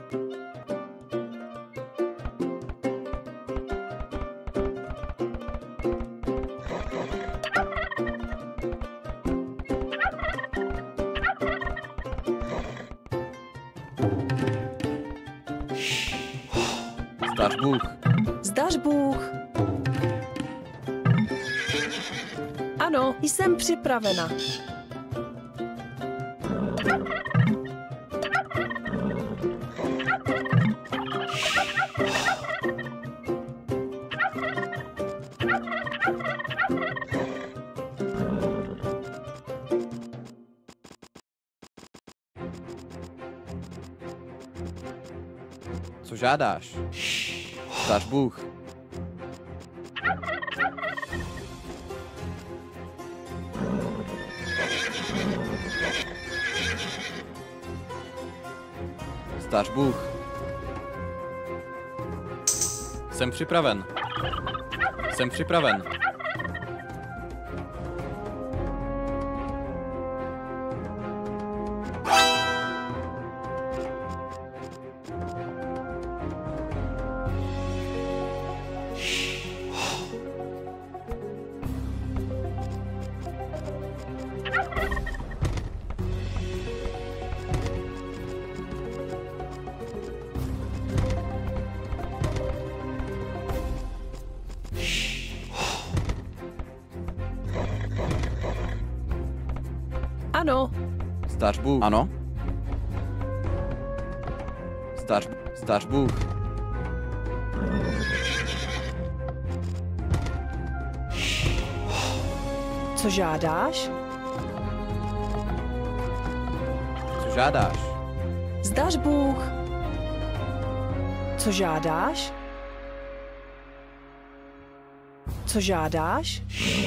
Zdař Bůh. Zdař Bůh. Ano, jsem připravena. Co žádáš? Zdař Bůh. Zdař Bůh. Jsem připraven. Jsem připraven. Ano. Zdař Bůh. Ano. Zdař Bůh. Co žádáš? Co žádáš? Zdař Bůh. Co žádáš? Co žádáš?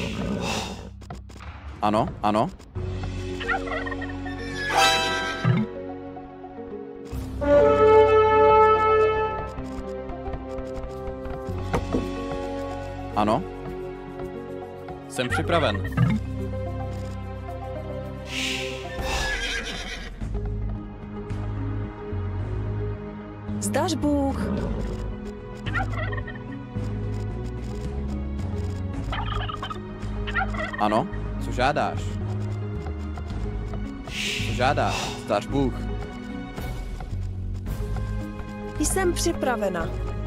Ano, ano. Ano. Jsem připraven. Zdař Bůh. Ano. Co žádáš? Co žádáš? Zdař Bůh. Jsem připravena.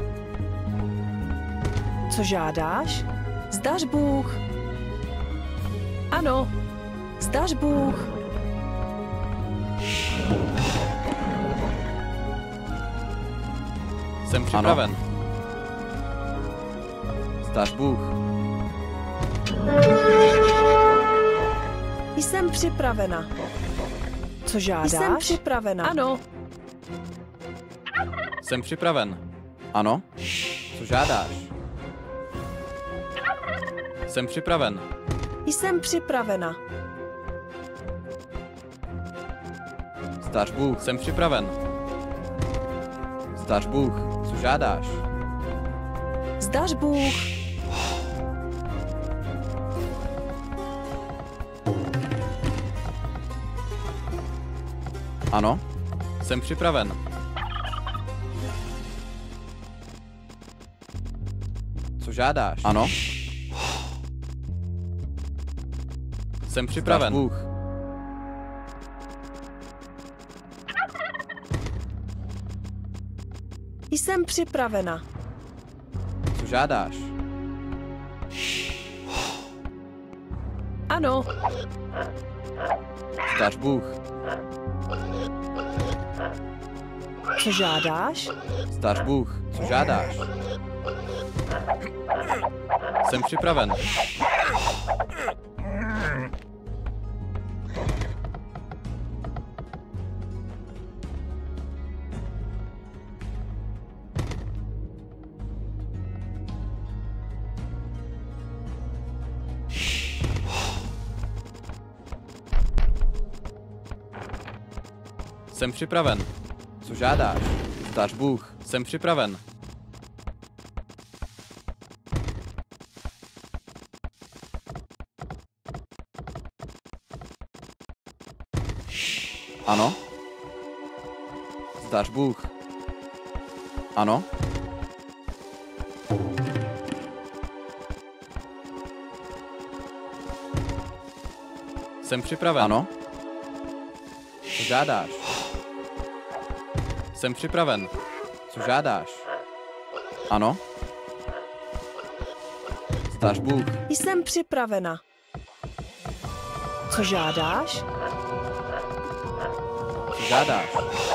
Co žádáš? Zdař Bůh. Ano. Zdař Bůh. Jsem připraven. Ano. Zdař Bůh. Jsem připravena. Co žádáš? Jsem připravena. Ano. Jsem připraven. Ano. Co žádáš? Jsem připraven. Jsem připravena. Zdař Bůh. Jsem připraven. Zdař Bůh. Co žádáš? Zdař Bůh. Ano. Jsem připraven. Co žádáš? Ano. Jsem připraven. Zdař Bůh. Jsem připravena. Co žádáš? Ano. Zdař Bůh. Co žádáš? Zdař Bůh. Co žádáš? Jsem připraven. Jsem připraven. Co žádáš? Zdař Bůh. Jsem připraven. Ano. Zdař Bůh. Ano. Jsem připraven. Ano. Co žádáš? Jsem připraven. Co žádáš? Ano. Zdař Bůh. Jsem připravena. Co žádáš? Co žádáš?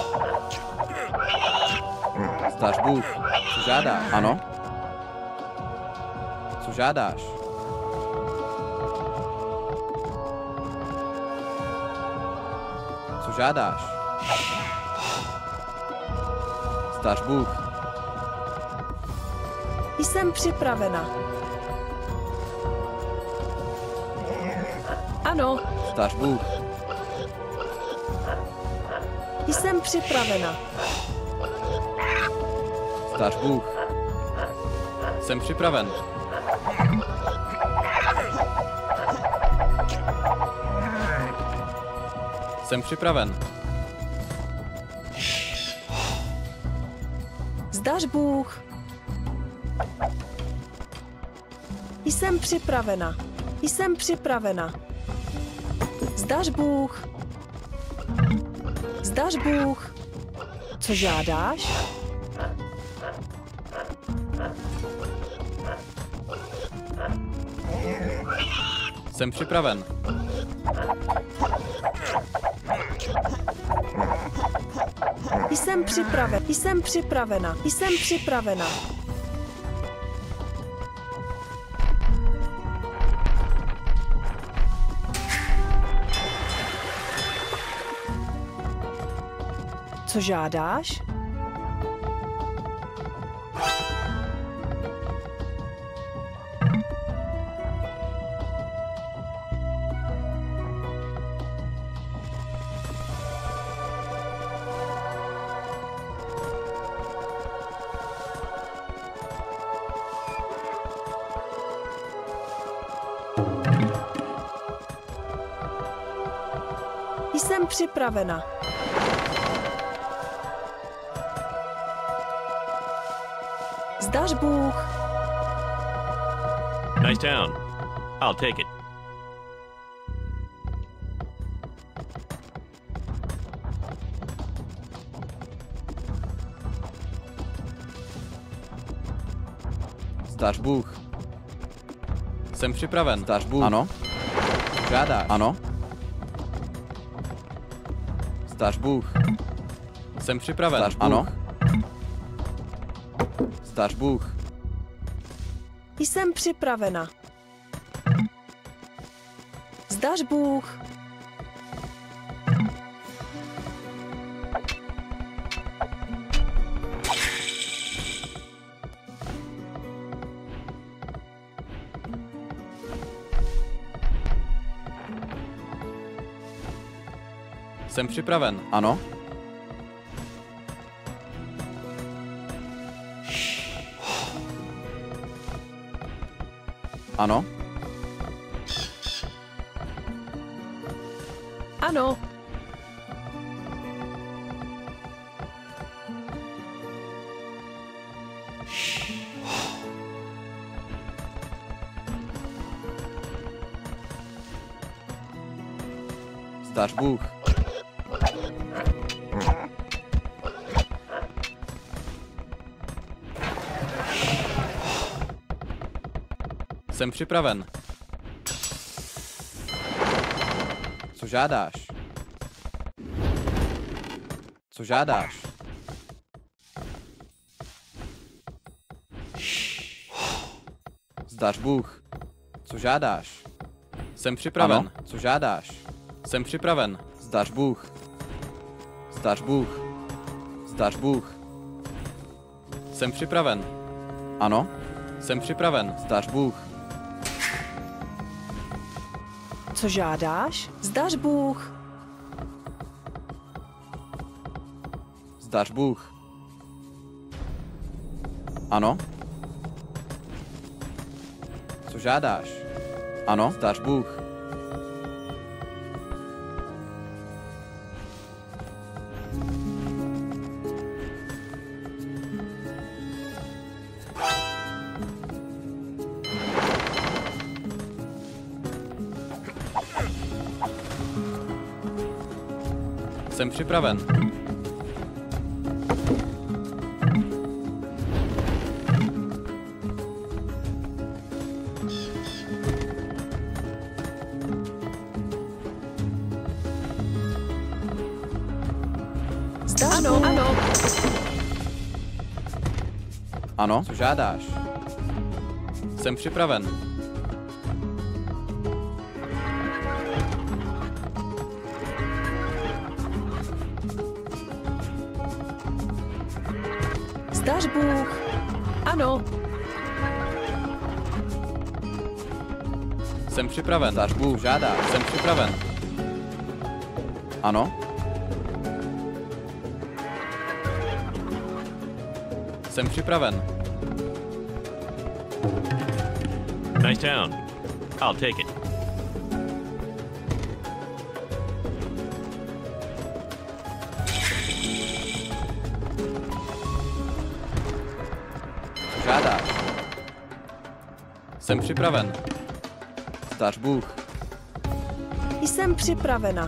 Zdař Bůh. Co žádáš? Ano. Co žádáš? Co žádáš? Zdař Bůh. Jsem připravena. Ano. Zdař Bůh. Jsem připravena. Zdař Bůh. Jsem připraven. Jsem připraven. Zdař Bůh. Jsem připravena. Jsem připravena. Zdař Bůh. Zdař Bůh. Co žádáš? Jsem připraven. Jsem připraven. Jsem připravena. Jsem připravena. Co žádáš? Jsem připravena. Zdař Bůh. Nice town. I'll take it. Zdař Bůh. Jsem připraven. Zdař Bůh. Ano. Co žádáš? Ano. Zdař Bůh. Jsem připraven. Zdař Bůh. Ano. Zdař Bůh. Jsem připravena. Zdař Bůh. Jsem připraven. Ano. Ano. Ano. Zdař Bůh. Jsem připraven. Co žádáš? Co žádáš? Zdař Bůh. Co žádáš? Jsem připraven. Ano. Co žádáš? Jsem připraven. Zdař Bůh. Zdař Bůh. Zdař Bůh. Jsem připraven. Ano. Jsem připraven. Zdař Bůh. Co žádáš? Zdař Bůh. Zdař Bůh. Ano. Co žádáš? Ano. Zdař Bůh. Jsem připraven. Ano, ano. Ano, co žádáš? Jsem připraven. Zdař Bůh. Ano. Jsem připraven. Zdař Bůh, žádáš. Jsem připraven. Ano, Jsem připraven. Nice town. I'll take it. co žádáš? Jsem připraven. Zdař Bůh. Jsem připravena.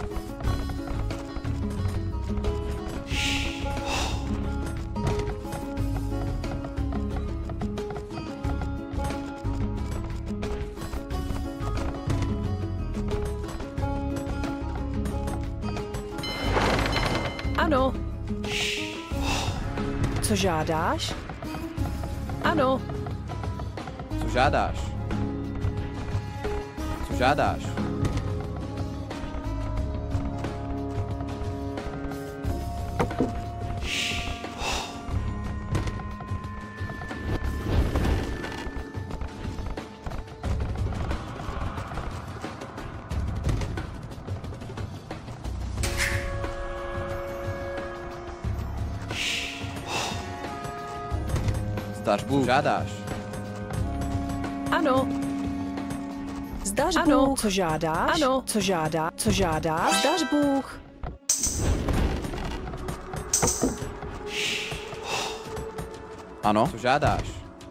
Ano. Co žádáš? Ano. Co žádáš? Co žádáš? Zdař Bůh, žádáš. Ano. Zdař Ano. Bůh. Co žádáš? Ano. Co žádá? Co žádá? Zdař Bůh. Ano, co žádáš?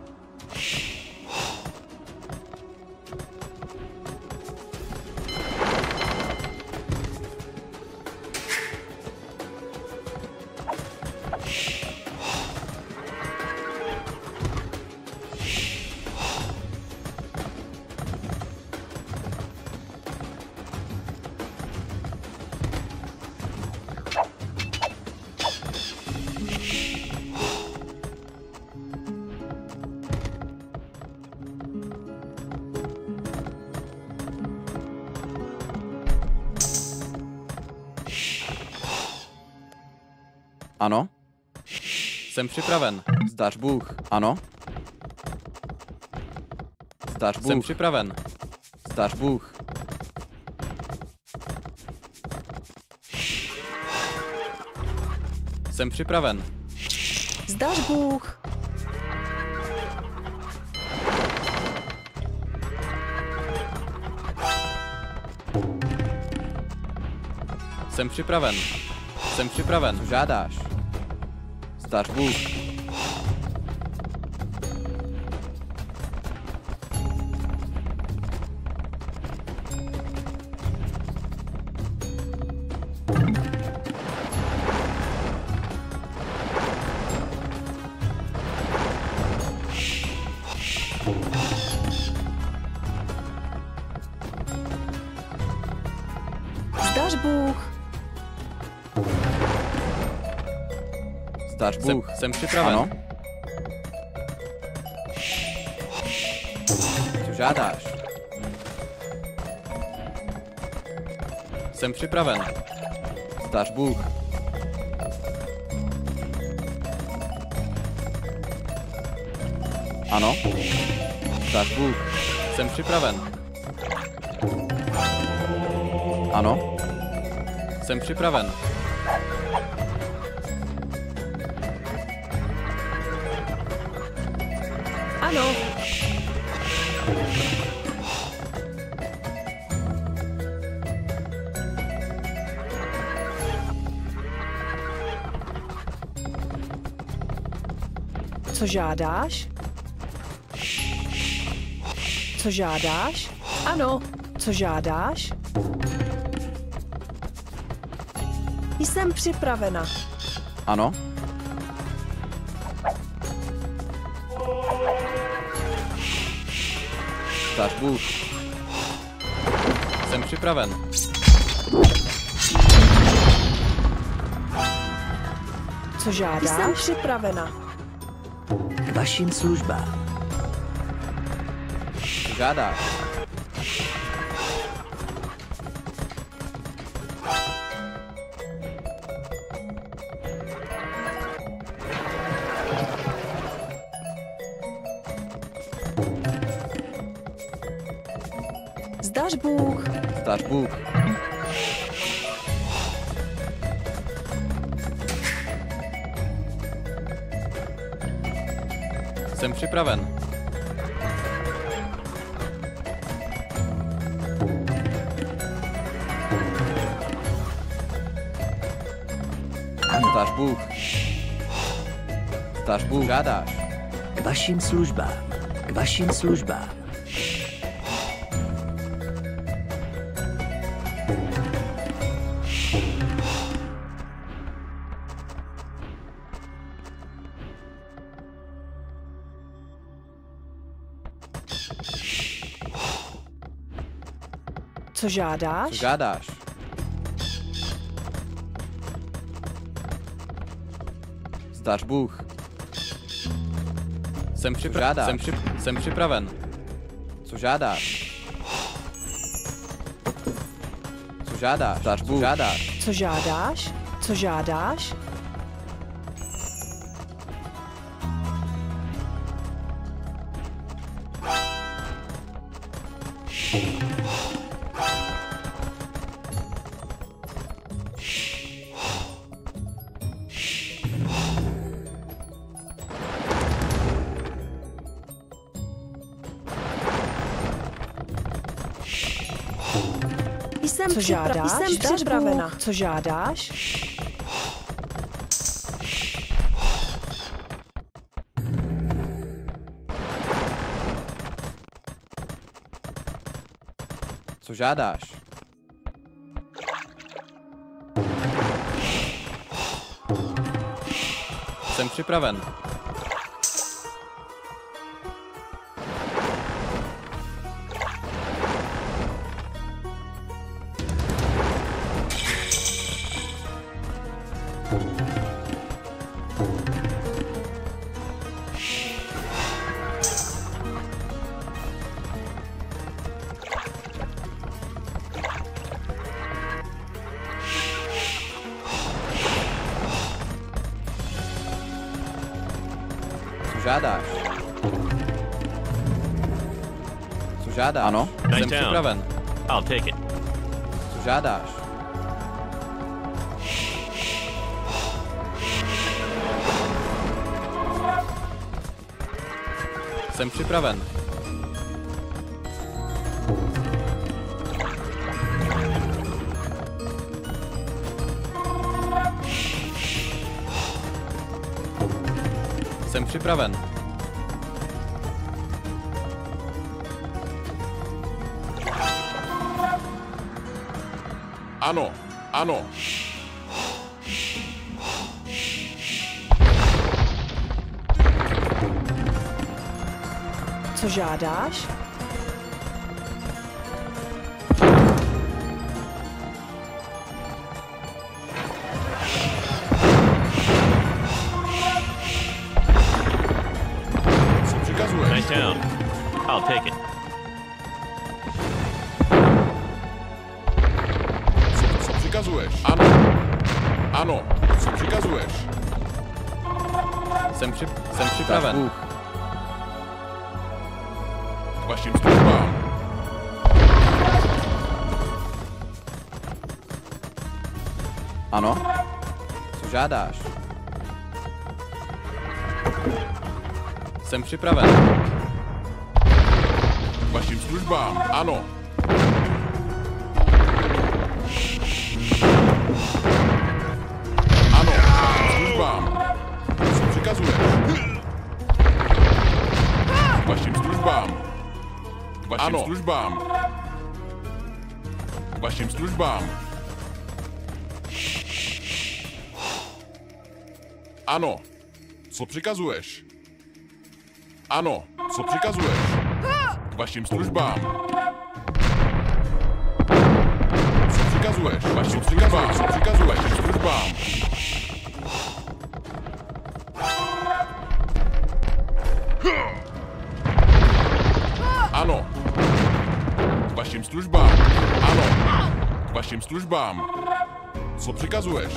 Ano, Jsem připraven. zdař Bůh. Ano. Zdař Jsem Bůh. připraven. Zdař Bůh. Jsem připraven. Zdař Bůh. Jsem připraven. Jsem připraven. Co žádáš? Zdař Bůh. Zdař Bůh. Zdař Bůh. Jsem připraven. Ano. Co žádáš? Jsem připraven. Zdař Bůh. Ano. Zdař Bůh. Jsem připraven. Ano. Jsem připraven. Ano. Co žádáš? Co žádáš? Ano. Co žádáš? Jsem připravena. Ano. Zdař Bůh. Jsem připraven. Co žádáš? Jsem připravena. K vašim službám. Co žádáš? Zdař Bůh. Zdař Bůh. Jsem připraven. Zdař Bůh. Zdař Bůh. Žádáš. K vašim službám. K vašim službám. Co žádáš? Co žádáš? Zdař Bůh. Jsem připraven. Jsem připraven. Co žádáš? Co žádáš? Zdař Bůh. Žádáš. Co žádáš? Co žádáš? Co žádáš? Jsem připravena. Co žádáš? Co žádáš? Jsem připraven. Co žádáš? Co žádáš? Ano. Nice Jsem town. připraven. I'll take it. Co žádáš? Jsem připraven. Jsem připraven. Ano, ano. Co žádáš? Co přikazuješ? Nice town. I'll take it. Co přikazuješ? Ano. Ano. Co přikazuješ? Jsem Zdař připraven. Bůh. K vašim službám. Ano. Co žádáš? Jsem připraven. K vašim službám. Ano. Ano. K vašim službám. Co přikazuješ? K vašim službám. K vašim službám. K vašim službám. Ano. Co přikazuješ? Ano. Co přikazuješ? K vašim službám. Co přikazuješ? Vašim službám. Co přikazuješ? Vašim službám. Ano. K vašim službám. Ano. K vašim službám. Co přikazuješ?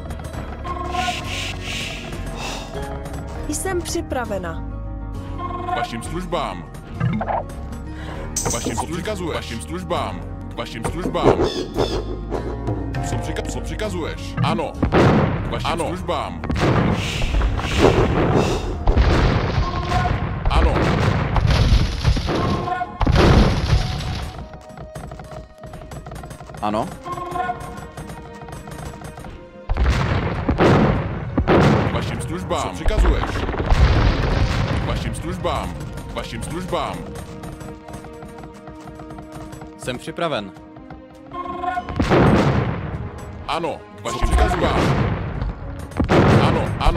Jsem připravena. K vašim službám. K vašim přikazuješ? Vašim službám. K vašim službám. Co přikazuješ? Ano. K vašim službám. Ano. Ano. K vašim službám. Co přikazuješ? K vašim službám. K vašim službám. Jsem připraven. Ano. K vašim službám. Ano, ano.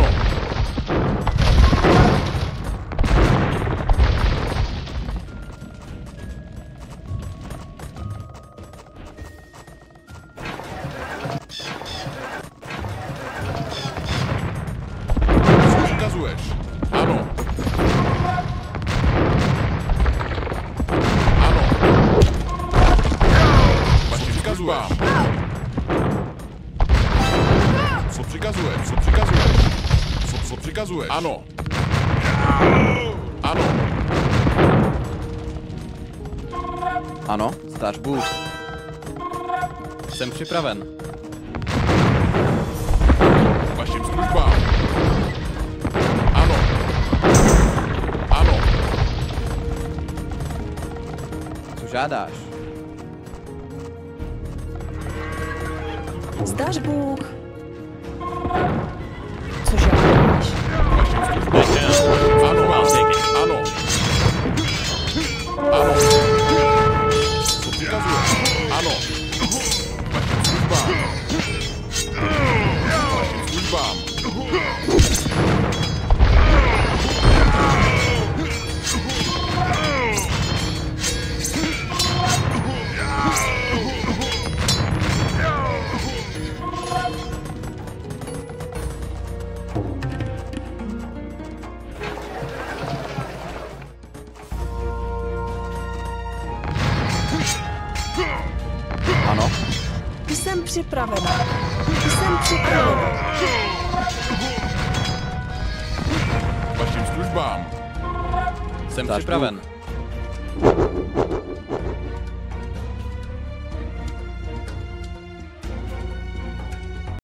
Co přikazuješ? Ano. Ano. K vašim službám. Co přikazuješ? Co přikazuješ? Co přikazuješ? Ano. Ano. Ano. Zdař Bůh. Jsem připraven. K vašim službám. Ano. Ano. Co žádáš? Zdař Bůh. Co žádáš? K vašim službám. Nice town. Ano. I'll take it. Ano. Ano. Co přikazuješ? Ano. K vašim službám. K vašim službám. Ano. Jsem připravena. Jsem připravena. K vašim službám. Jsem Zdař připraven. Bůh.